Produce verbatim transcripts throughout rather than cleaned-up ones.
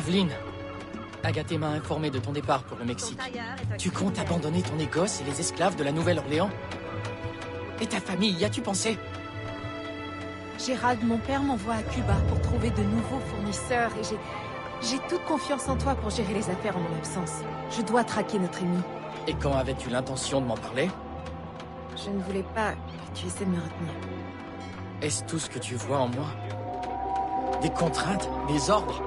Aveline, Agathe m'a informé de ton départ pour le Mexique. Tu comptes abandonner ton négoce et les esclaves de la Nouvelle-Orléans? Et ta famille, y as-tu pensé? Gérald, mon père m'envoie à Cuba pour trouver de nouveaux fournisseurs et j'ai... J'ai toute confiance en toi pour gérer les affaires en mon absence. Je dois traquer notre ennemi. Et quand avais-tu l'intention de m'en parler? Je ne voulais pas que tu essaies de me retenir. Est-ce tout ce que tu vois en moi? Des contraintes? Des ordres?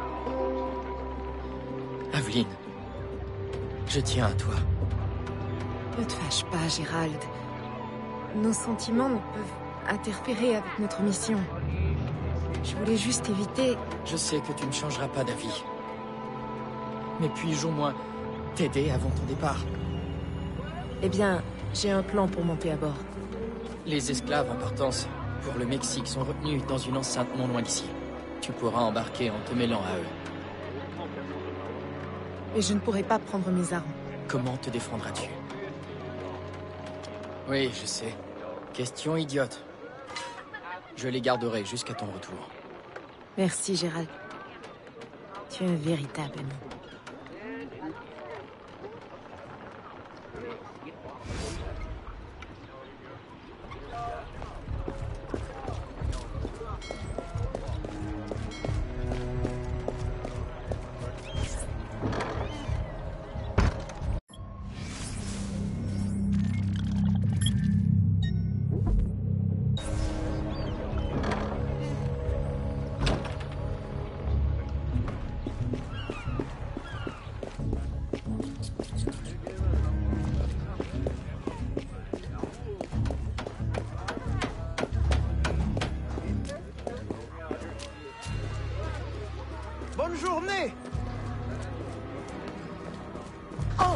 Aveline, je tiens à toi. Ne te fâche pas, Gérald. Nos sentiments peuvent interférer avec notre mission. Je voulais juste éviter... Je sais que tu ne changeras pas d'avis. Mais puis-je au moins t'aider avant ton départ? Eh bien, j'ai un plan pour monter à bord. Les esclaves en partance pour le Mexique sont retenus dans une enceinte non loin d'ici. Tu pourras embarquer en te mêlant à eux. Mais je ne pourrai pas prendre mes armes. Comment te défendras-tu? Oui, je sais. Question idiote. Je les garderai jusqu'à ton retour. Merci, Gérald. Tu es un véritable ami. Bonne journée! Oh!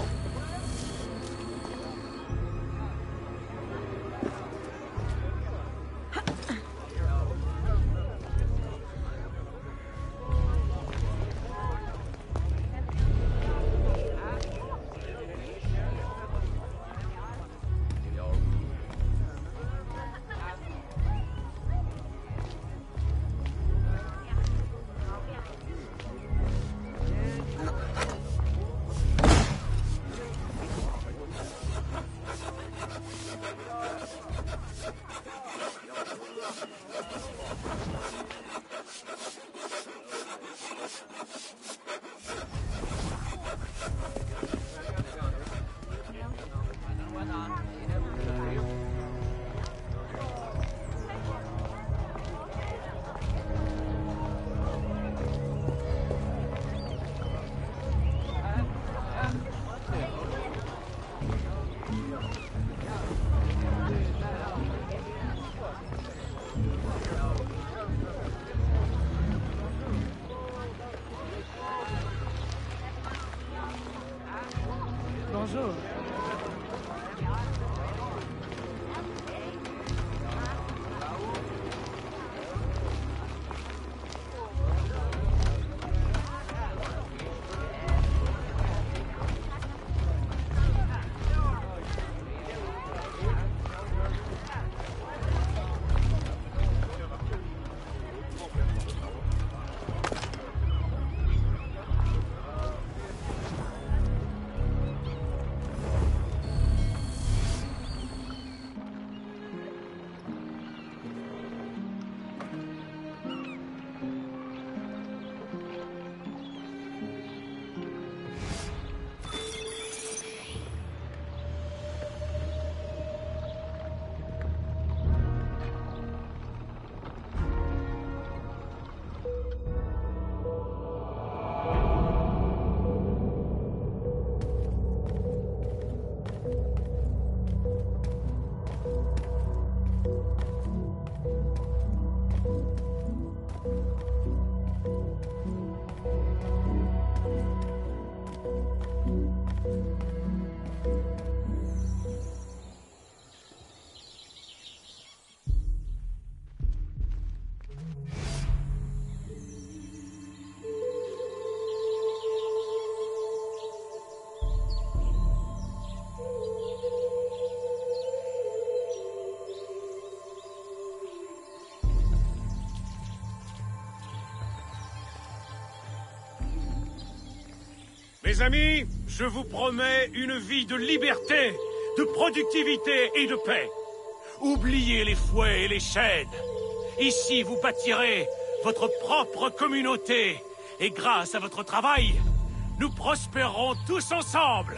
Mes amis, je vous promets une vie de liberté, de productivité et de paix. Oubliez les fouets et les chaînes. Ici, vous bâtirez votre propre communauté. Et grâce à votre travail, nous prospérerons tous ensemble.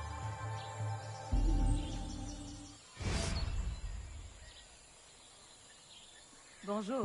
Bonjour.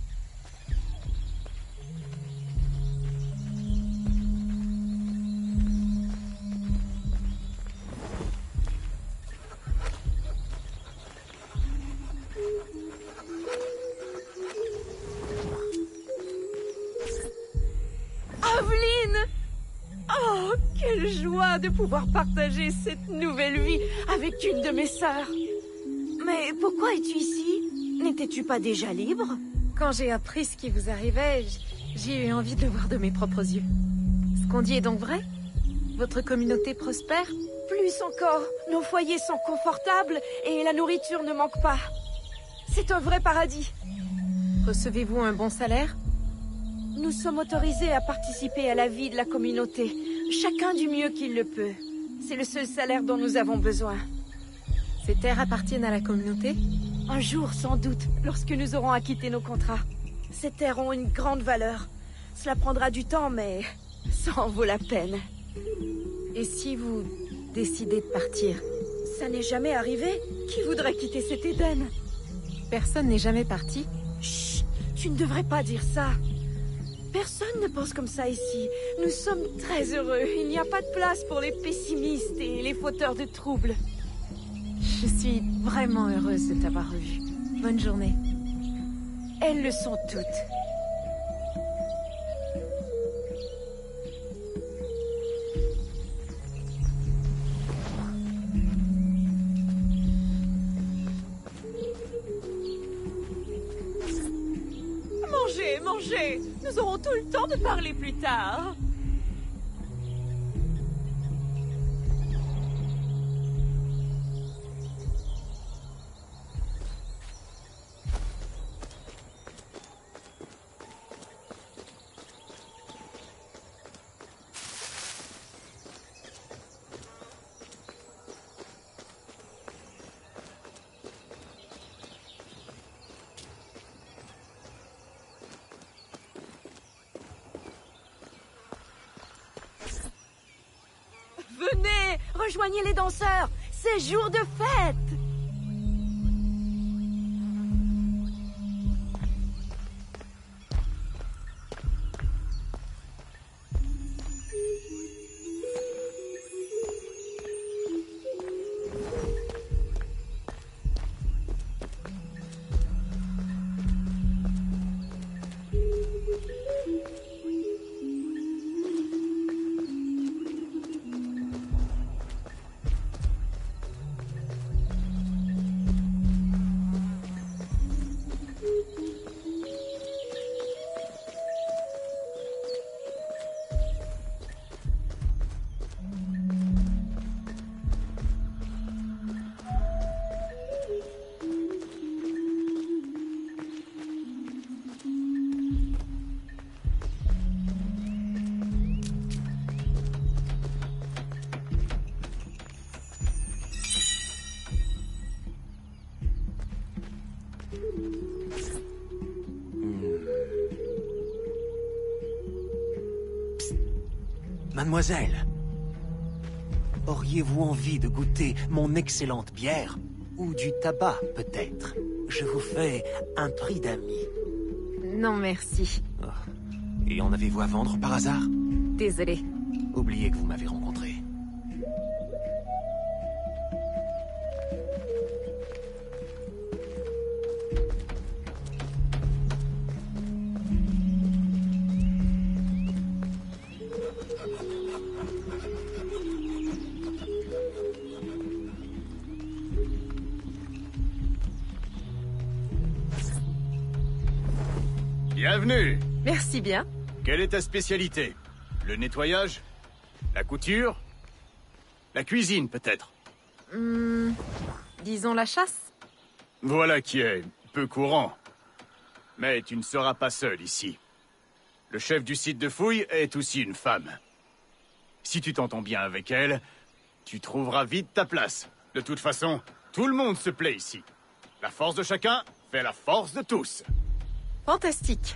Aveline! Oh, quelle joie de pouvoir partager cette nouvelle vie avec une de mes sœurs. Mais pourquoi es-tu ici? N'étais-tu pas déjà libre? Quand j'ai appris ce qui vous arrivait, j'ai eu envie de le voir de mes propres yeux. Ce qu'on dit est donc vrai? Votre communauté prospère? Plus encore, nos foyers sont confortables et la nourriture ne manque pas. C'est un vrai paradis. Recevez-vous un bon salaire? Nous sommes autorisés à participer à la vie de la communauté, chacun du mieux qu'il le peut. C'est le seul salaire dont nous avons besoin. Ces terres appartiennent à la communauté? Un jour, sans doute, lorsque nous aurons acquitté nos contrats. Ces terres ont une grande valeur. Cela prendra du temps, mais ça en vaut la peine. Et si vous décidez de partir? Ça n'est jamais arrivé. Qui voudrait quitter cet Éden? Personne n'est jamais parti. Chut, tu ne devrais pas dire ça. Personne ne pense comme ça ici. Nous sommes très heureux. Il n'y a pas de place pour les pessimistes et les fauteurs de troubles. Je suis vraiment heureuse de t'avoir revu. Bonne journée. Elles le sont toutes. Mangez, mangez! Nous aurons tout le temps de parler plus tard. Venez, rejoignez les danseurs. C'est jour de fête. Mademoiselle, auriez-vous envie de goûter mon excellente bière? Ou du tabac, peut-être? Je vous fais un prix d'amis. Non, merci. Oh. Et en avez-vous à vendre par hasard? Désolée. Oubliez que vous m'avez rencontré. Bienvenue. Merci bien. Quelle est ta spécialité? Le nettoyage? La couture? La cuisine, peut-être? Hum, disons la chasse. Voilà qui est peu courant. Mais tu ne seras pas seul ici. Le chef du site de fouille est aussi une femme. Si tu t'entends bien avec elle, tu trouveras vite ta place. De toute façon, tout le monde se plaît ici. La force de chacun fait la force de tous. Fantastique.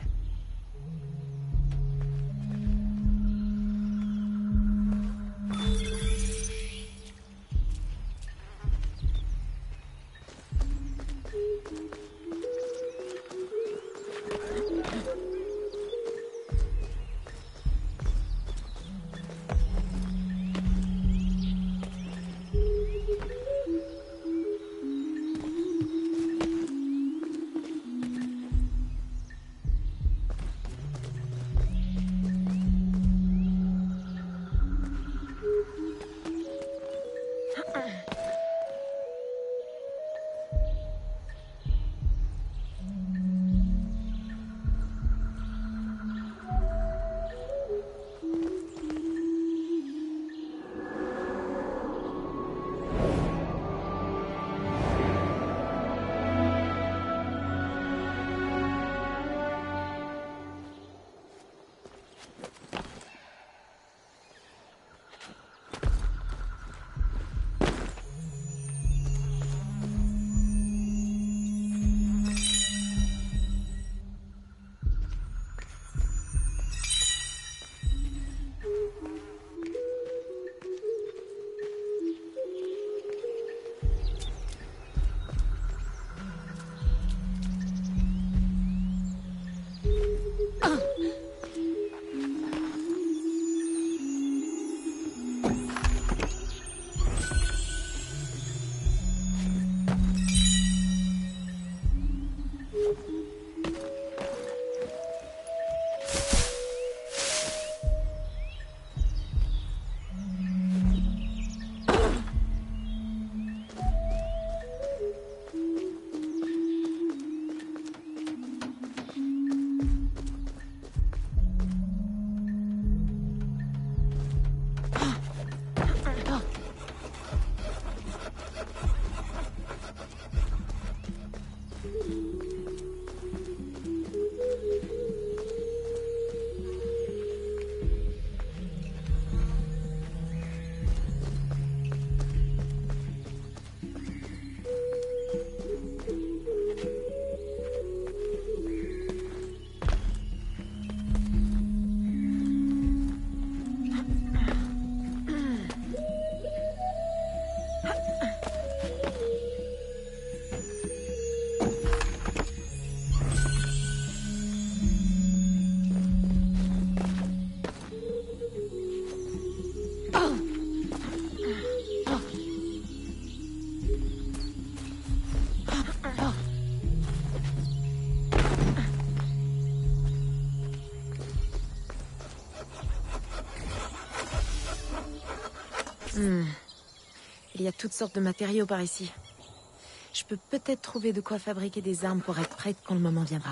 Hmm. Il y a toutes sortes de matériaux par ici. Je peux peut-être trouver de quoi fabriquer des armes pour être prête quand le moment viendra.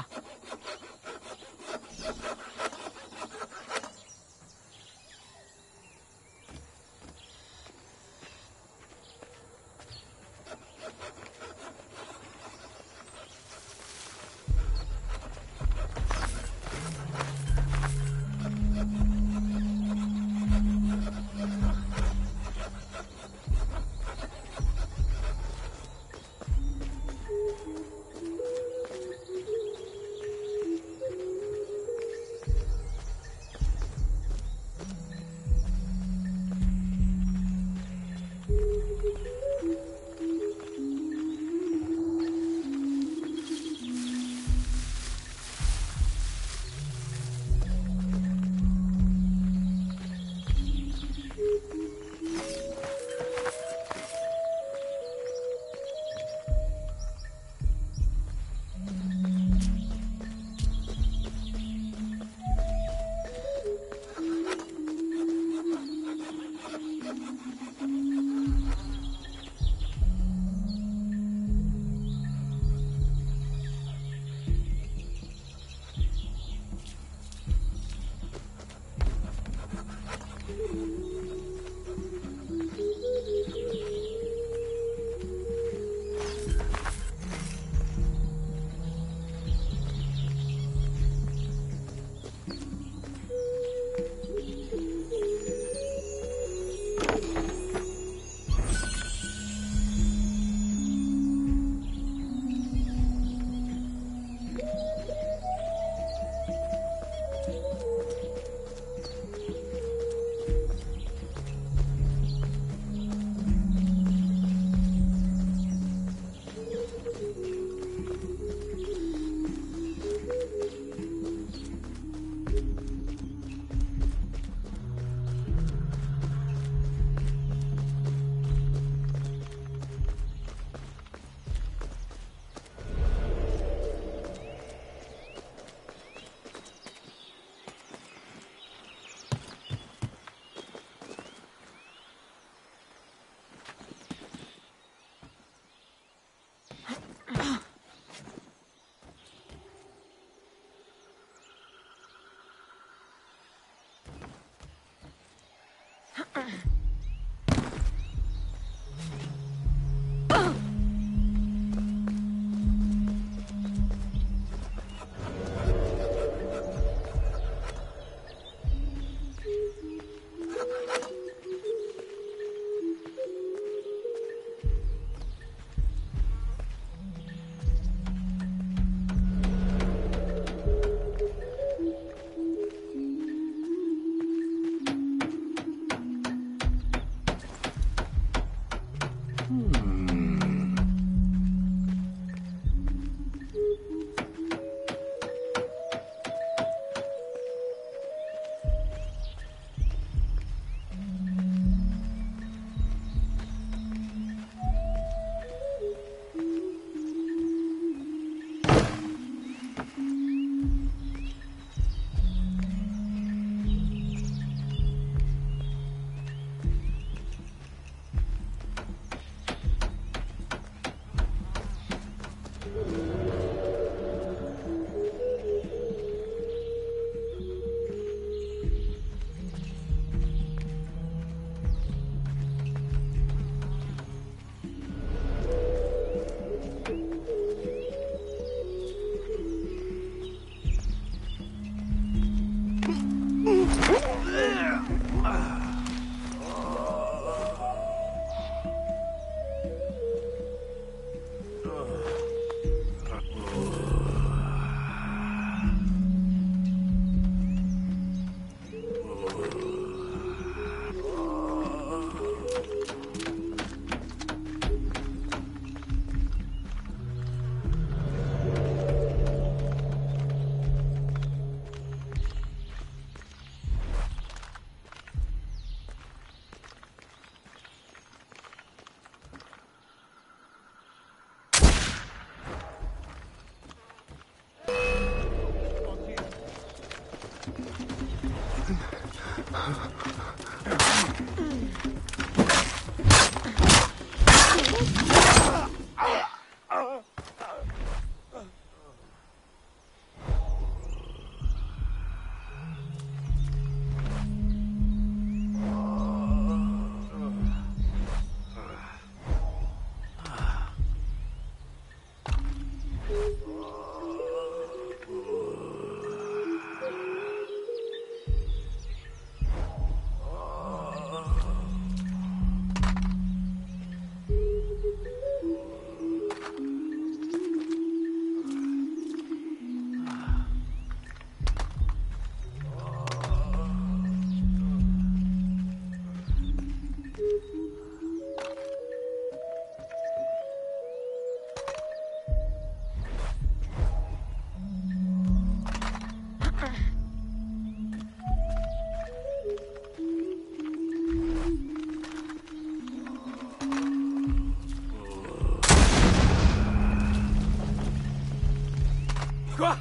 Quoi?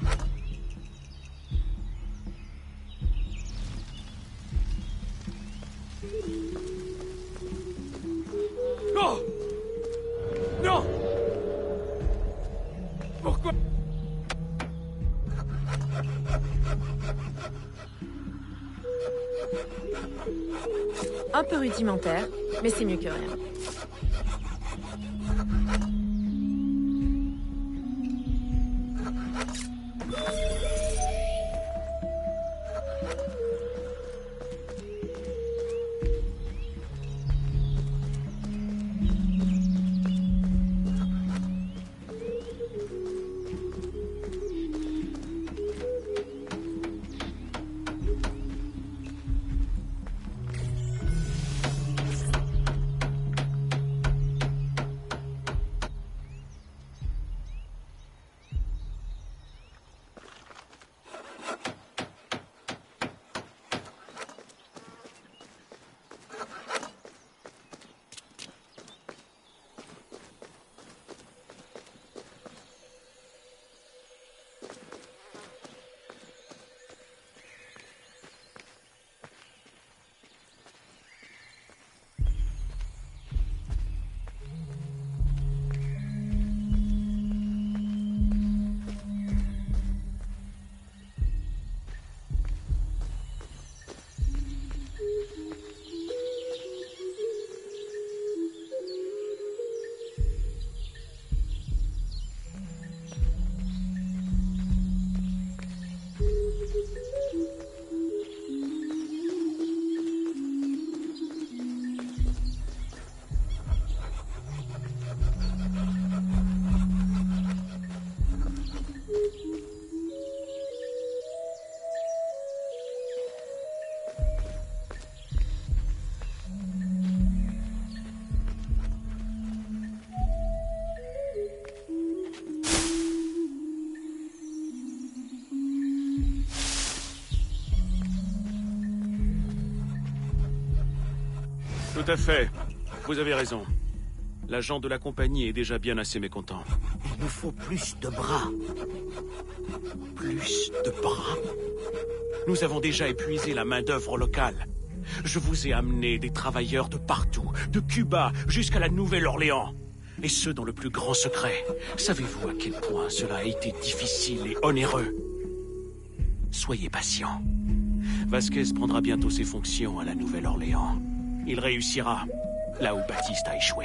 Non! Non! Pourquoi? Un peu rudimentaire, mais c'est mieux que rien. Tout à fait. Vous avez raison. L'agent de la compagnie est déjà bien assez mécontent. Il nous faut plus de bras. Plus de bras? Nous avons déjà épuisé la main-d'œuvre locale. Je vous ai amené des travailleurs de partout, de Cuba jusqu'à la Nouvelle-Orléans. Et ce, dans le plus grand secret. Savez-vous à quel point cela a été difficile et onéreux? Soyez patient. Vasquez prendra bientôt ses fonctions à la Nouvelle-Orléans. Il réussira, là où Baptiste a échoué.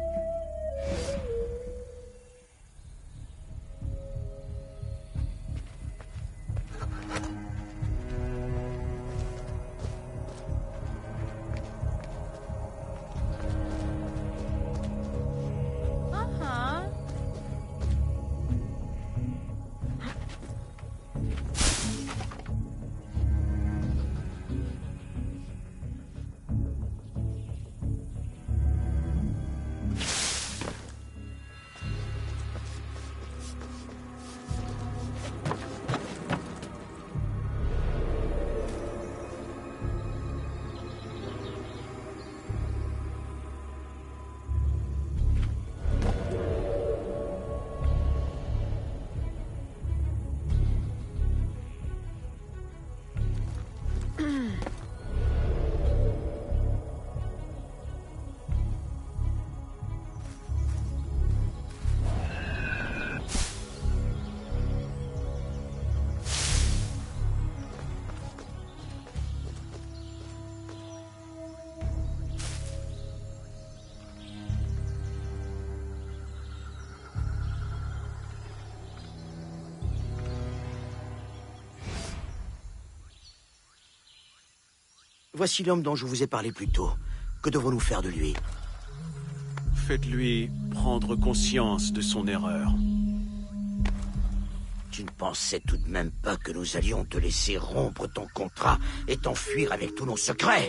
Voici l'homme dont je vous ai parlé plus tôt. Que devons-nous faire de lui? Faites-lui prendre conscience de son erreur. Tu ne pensais tout de même pas que nous allions te laisser rompre ton contrat et t'enfuir avec tous nos secrets?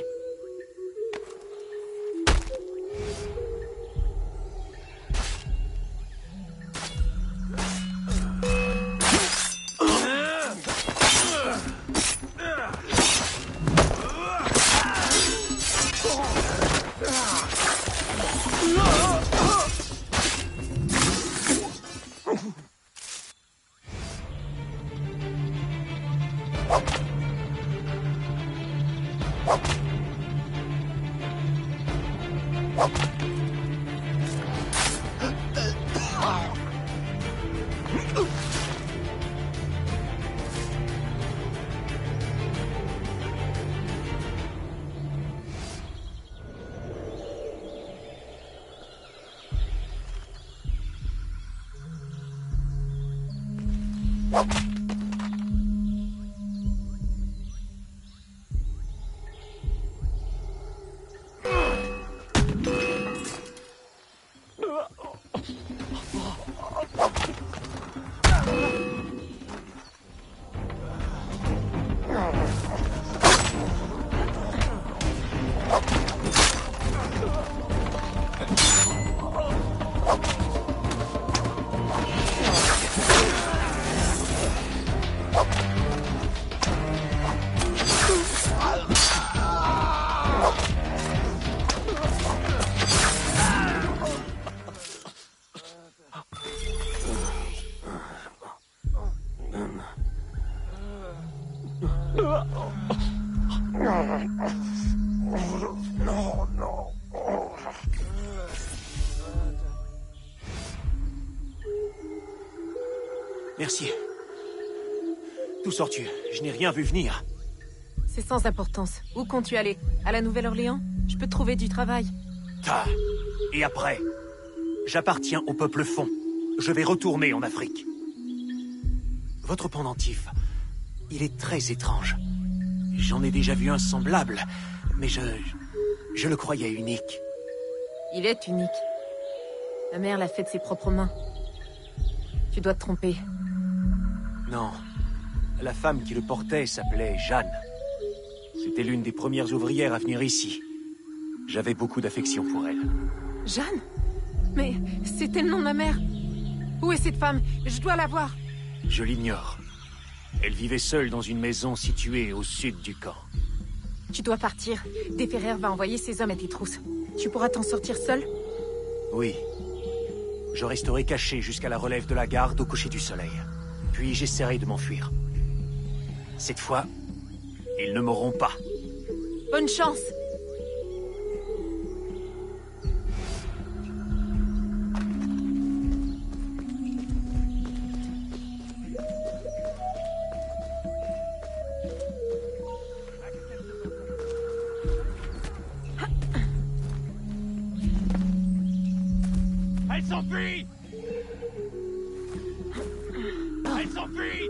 Merci. D'où sors-tu? Je n'ai rien vu venir. C'est sans importance. Où comptes-tu aller? À la Nouvelle-Orléans? Je peux te trouver du travail. Ah. Et après? J'appartiens au peuple fond. Je vais retourner en Afrique. Votre pendentif, il est très étrange. J'en ai déjà vu un semblable, mais je... je le croyais unique. Il est unique. Ma mère l'a fait de ses propres mains. Tu dois te tromper. Non. La femme qui le portait s'appelait Jeanne. C'était l'une des premières ouvrières à venir ici. J'avais beaucoup d'affection pour elle. Jeanne? Mais c'était le nom de ma mère. Où est cette femme? Je dois la voir. Je l'ignore. Elle vivait seule dans une maison située au sud du camp. Tu dois partir. Desferrer va envoyer ses hommes à tes trousses. Tu pourras t'en sortir seul? Oui. Je resterai caché jusqu'à la relève de la garde au coucher du soleil. Puis j'essaierai de m'enfuir. Cette fois, ils ne m'auront pas. Bonne chance! Elle s'enfuit! Elle s'enfuit!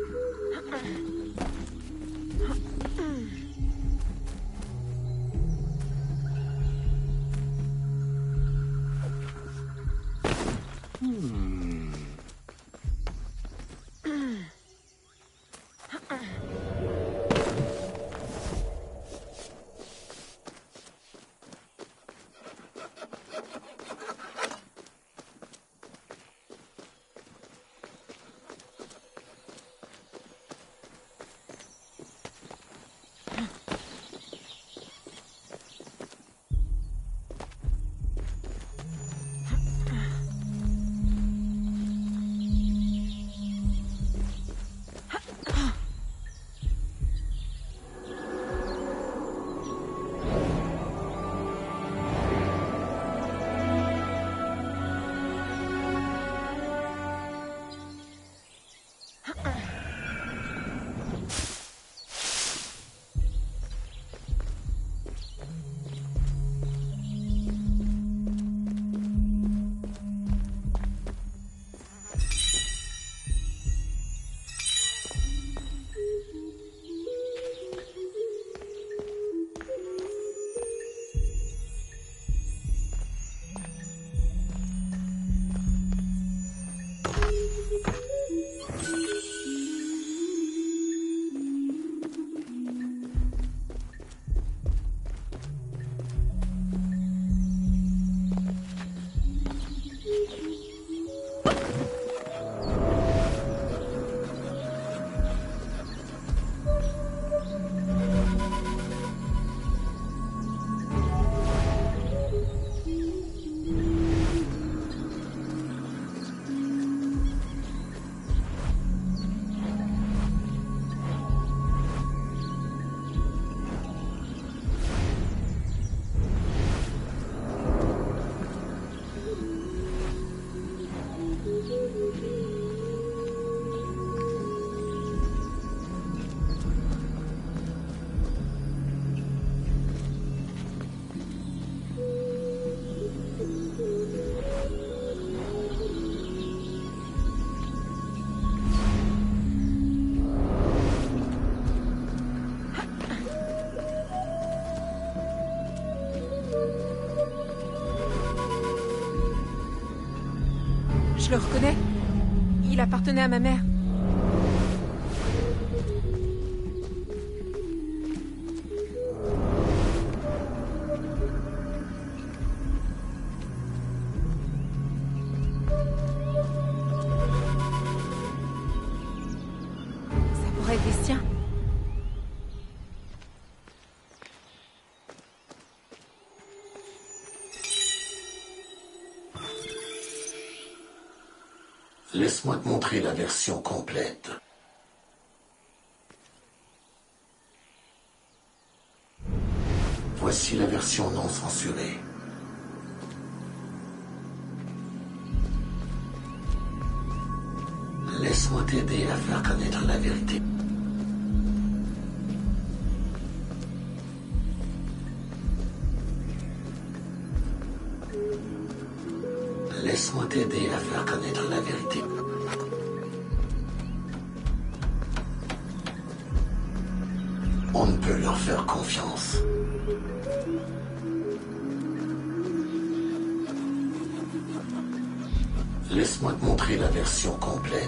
Je le reconnais. Il appartenait à ma mère. Ça pourrait être des siens. Laisse-moi te montrer la version complète. Voici la version non censurée. Laisse-moi t'aider à faire connaître la vérité. Laisse-moi t'aider à faire connaître la vérité. On ne peut leur faire confiance. Laisse-moi te montrer la version complète.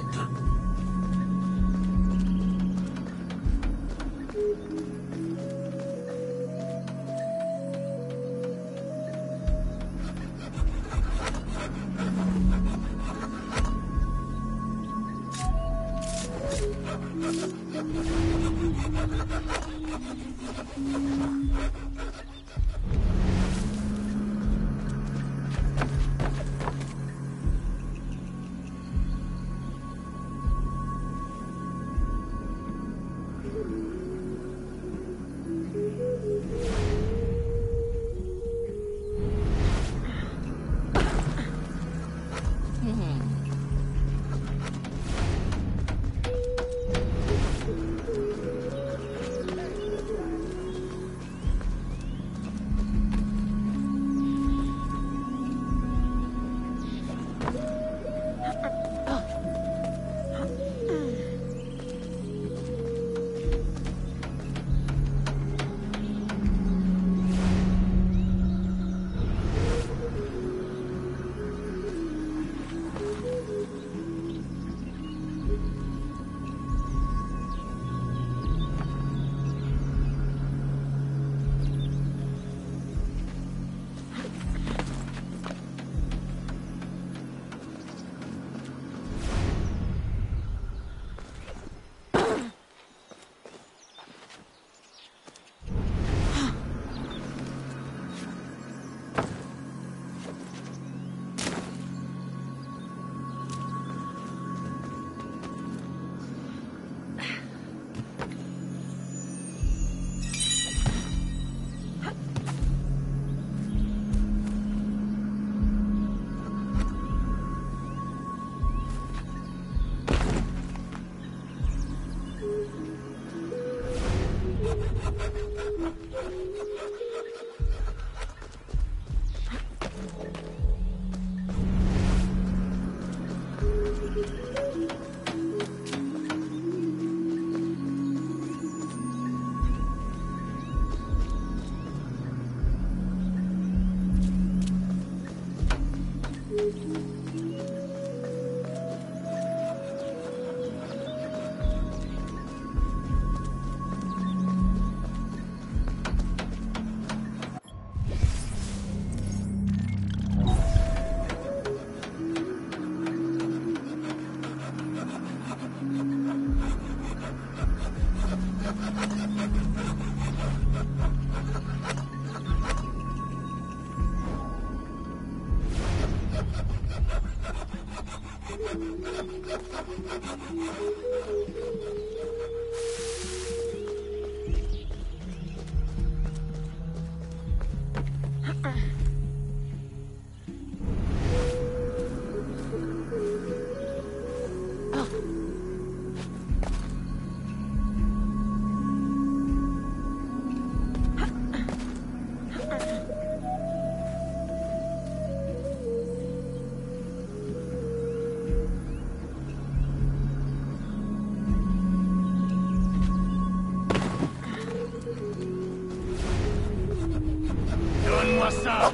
Donne-moi ça!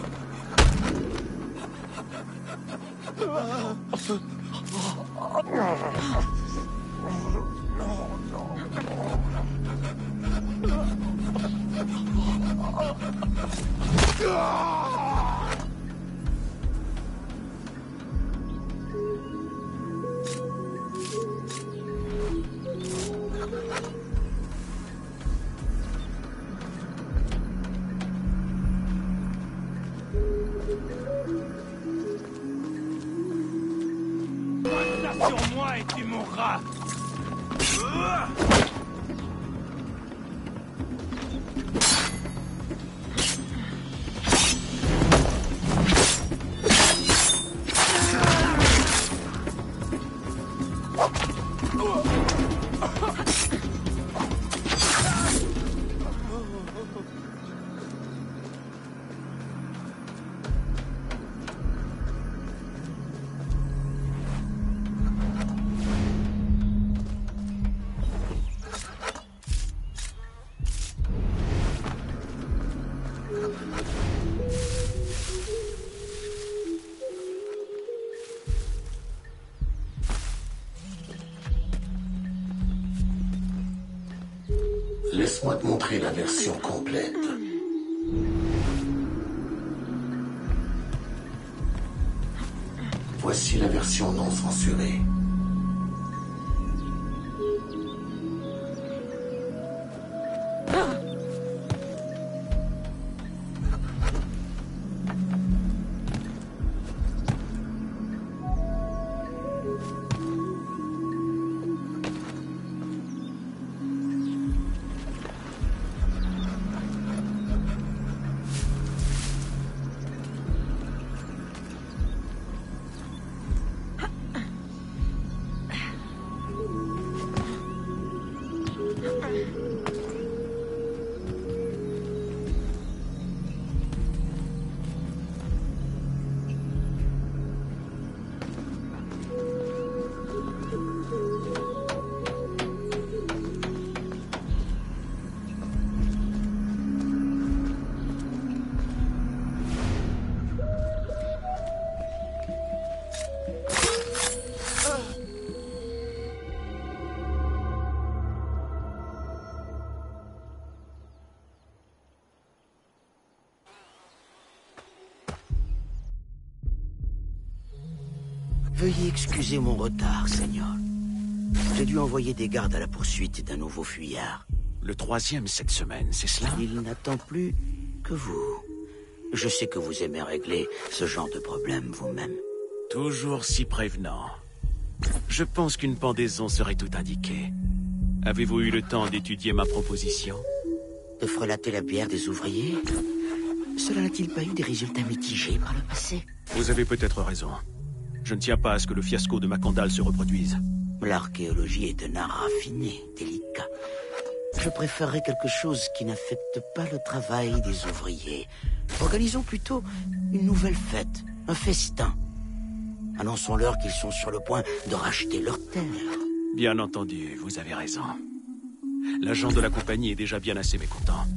Sur moi et tu mourras. Laisse-moi te montrer la version complète. Voici la version non censurée. Veuillez excuser mon retard, Seigneur. J'ai dû envoyer des gardes à la poursuite d'un nouveau fuyard. Le troisième cette semaine, c'est cela? Il n'attend plus que vous. Je sais que vous aimez régler ce genre de problème vous-même. Toujours si prévenant. Je pense qu'une pendaison serait tout indiquée. Avez-vous eu le temps d'étudier ma proposition? De frelater la bière des ouvriers? Cela n'a-t-il pas eu des résultats mitigés par le passé? Vous avez peut-être raison. Je ne tiens pas à ce que le fiasco de Macandal se reproduise. L'archéologie est un art raffiné, délicat. Je préférerais quelque chose qui n'affecte pas le travail des ouvriers. Organisons plutôt une nouvelle fête, un festin. Annonçons-leur qu'ils sont sur le point de racheter leurs terres. Bien entendu, vous avez raison. L'agent de la compagnie est déjà bien assez mécontent.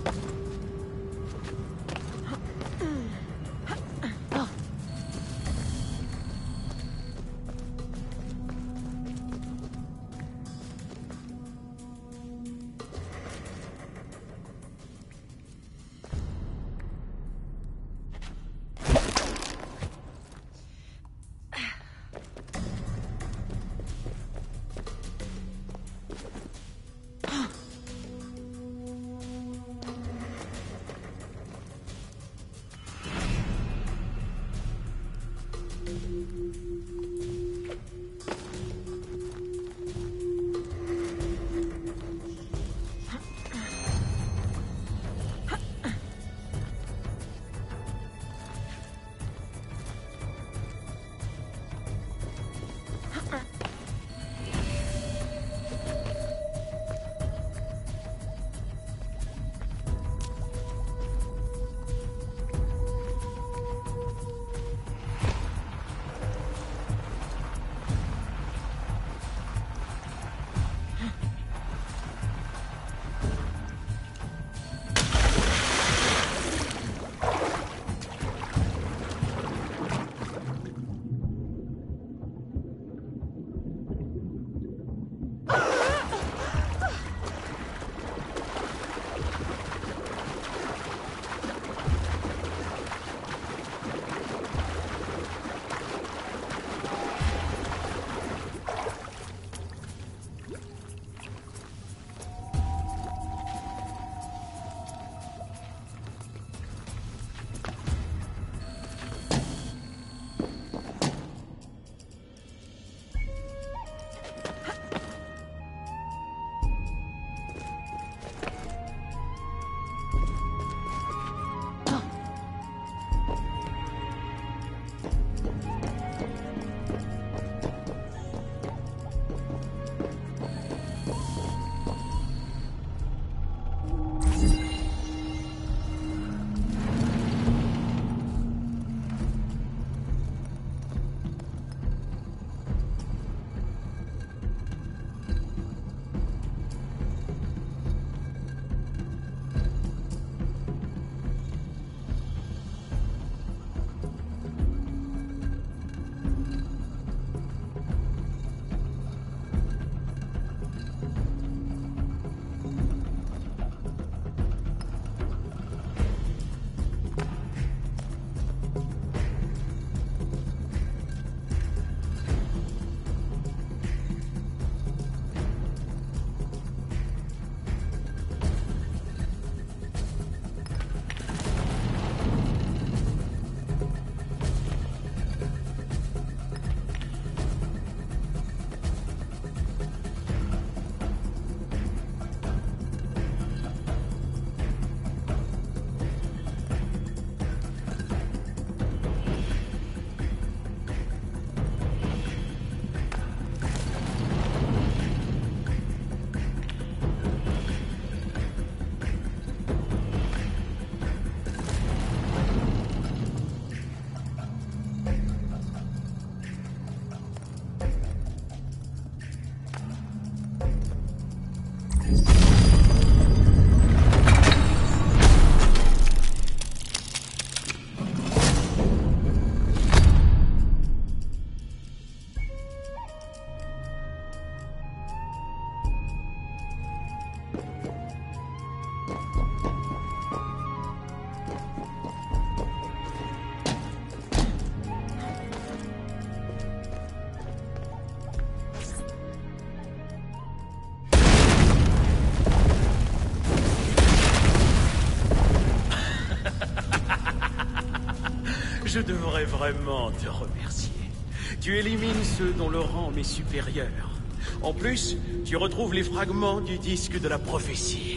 Je devrais vraiment te remercier. Tu élimines ceux dont le rang m'est supérieur. En plus, tu retrouves les fragments du disque de la prophétie.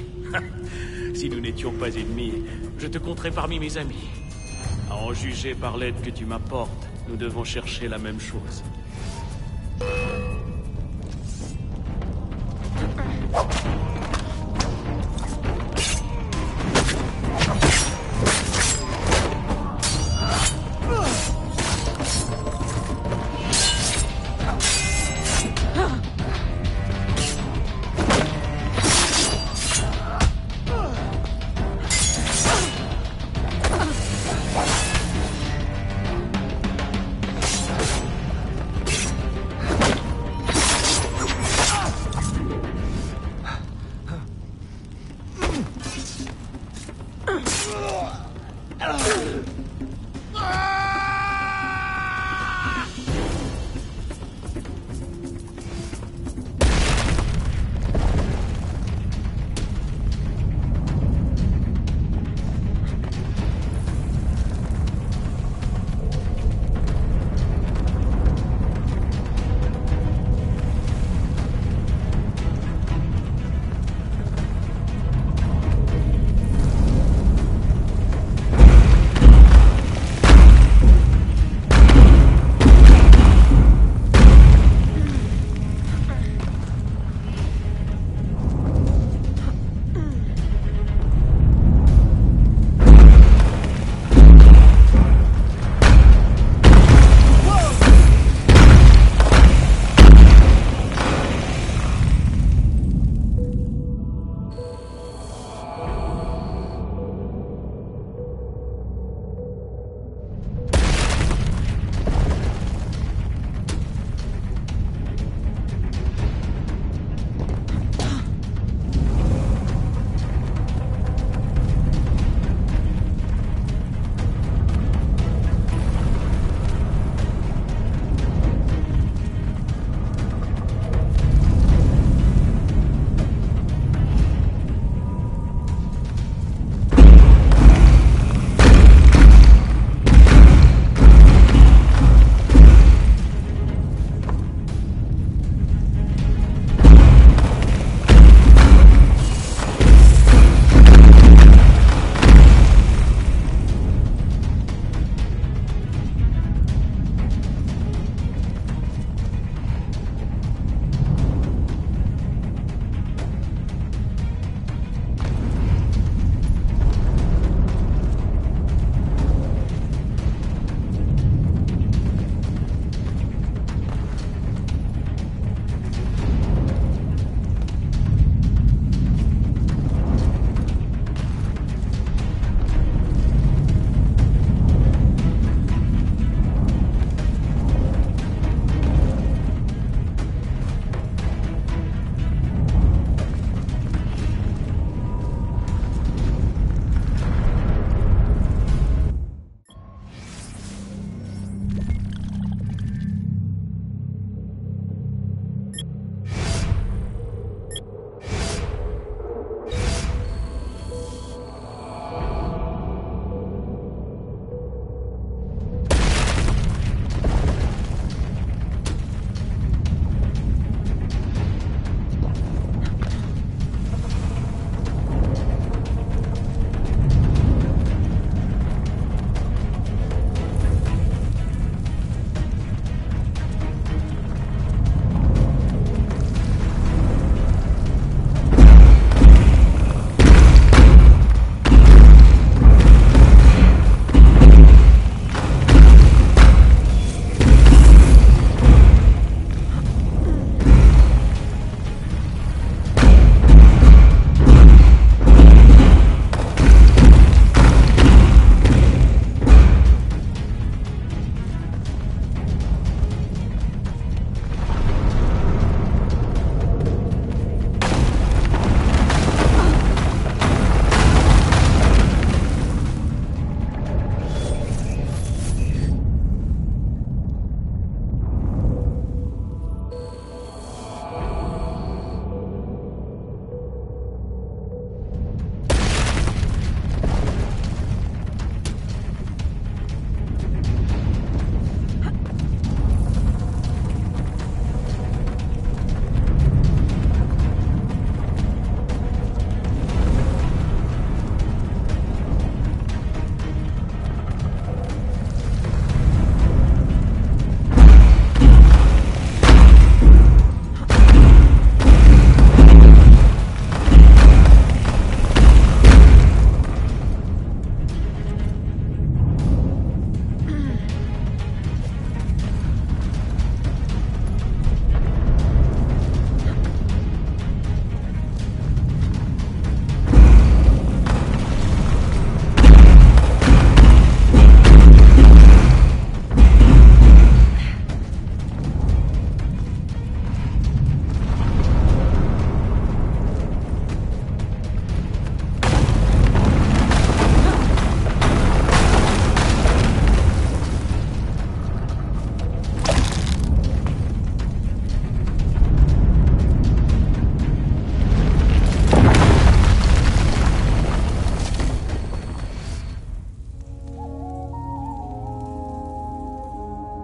Si nous n'étions pas ennemis, je te compterais parmi mes amis. À en juger par l'aide que tu m'apportes, nous devons chercher la même chose.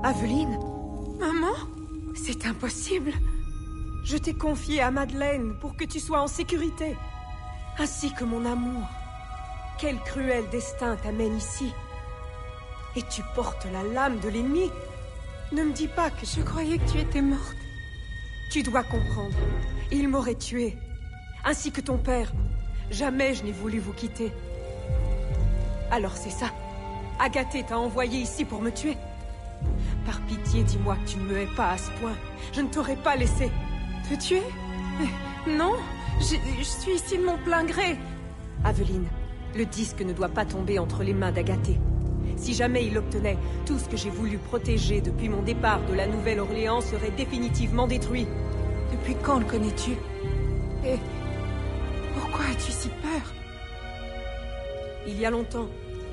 Aveline? Maman? C'est impossible. Je t'ai confié à Madeleine pour que tu sois en sécurité. Ainsi que mon amour. Quel cruel destin t'amène ici. Et tu portes la lame de l'ennemi. Ne me dis pas que je croyais que tu étais morte. Tu dois comprendre. Il m'aurait tuée. Ainsi que ton père. Jamais je n'ai voulu vous quitter. Alors c'est ça. Agathé t'a envoyé ici pour me tuer. Par pitié, dis-moi que tu ne me hais pas à ce point. Je ne t'aurais pas laissé. Te tuer? Mais non, je, je suis ici de mon plein gré. Aveline, le disque ne doit pas tomber entre les mains d'Agathé. Si jamais il obtenait, tout ce que j'ai voulu protéger depuis mon départ de la Nouvelle-Orléans serait définitivement détruit. Depuis quand le connais-tu? Et pourquoi as-tu si peur? Il y a longtemps.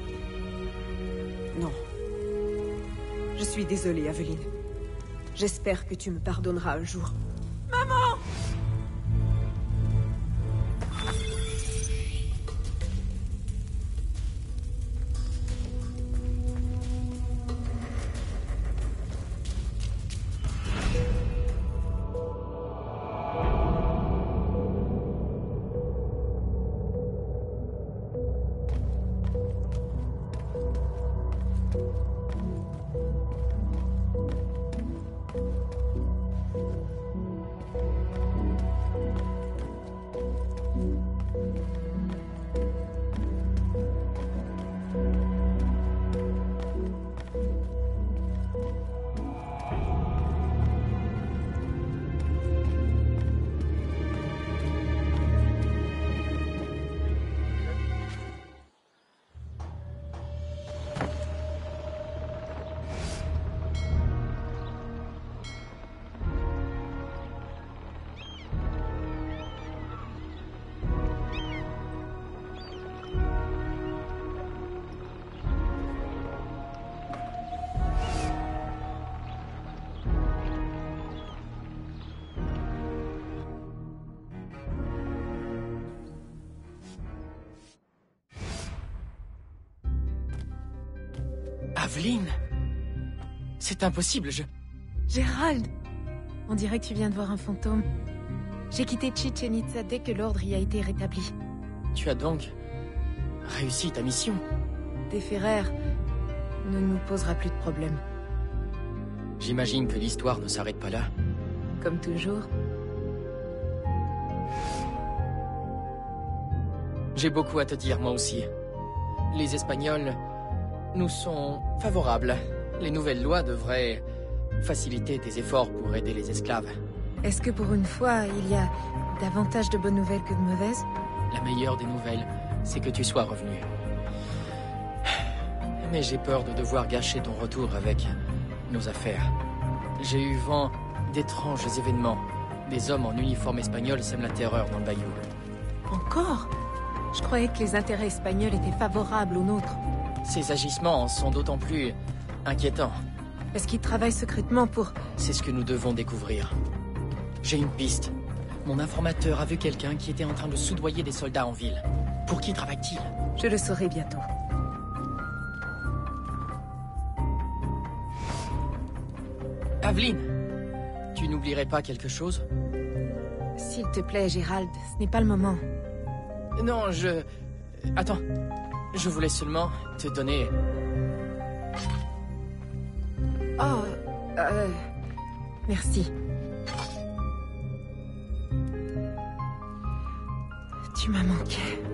Non. Je suis désolée, Aveline. J'espère que tu me pardonneras un jour. Maman! Aveline? C'est impossible, je... Gérald! On dirait que tu viens de voir un fantôme. J'ai quitté Chichen Itza dès que l'ordre y a été rétabli. Tu as donc... réussi ta mission? Déferrer ne nous posera plus de problème. J'imagine que l'histoire ne s'arrête pas là. Comme toujours. J'ai beaucoup à te dire, moi aussi. Les Espagnols nous sont favorables. Les nouvelles lois devraient faciliter tes efforts pour aider les esclaves. Est-ce que pour une fois, il y a davantage de bonnes nouvelles que de mauvaises? La meilleure des nouvelles, c'est que tu sois revenu. Mais j'ai peur de devoir gâcher ton retour avec nos affaires. J'ai eu vent d'étranges événements. Des hommes en uniforme espagnol sèment la terreur dans le bayou. Encore? Je croyais que les intérêts espagnols étaient favorables aux nôtres. Ces agissements en sont d'autant plus inquiétants. Est-ce qu'ils travaillent secrètement pour... C'est ce que nous devons découvrir. J'ai une piste. Mon informateur a vu quelqu'un qui était en train de soudoyer des soldats en ville. Pour qui travaille-t-il? Je le saurai bientôt. Aveline, tu n'oublierais pas quelque chose? S'il te plaît, Gérald, ce n'est pas le moment. Non, je... Attends. Je voulais seulement te donner... Oh, euh... merci. Tu m'as manqué.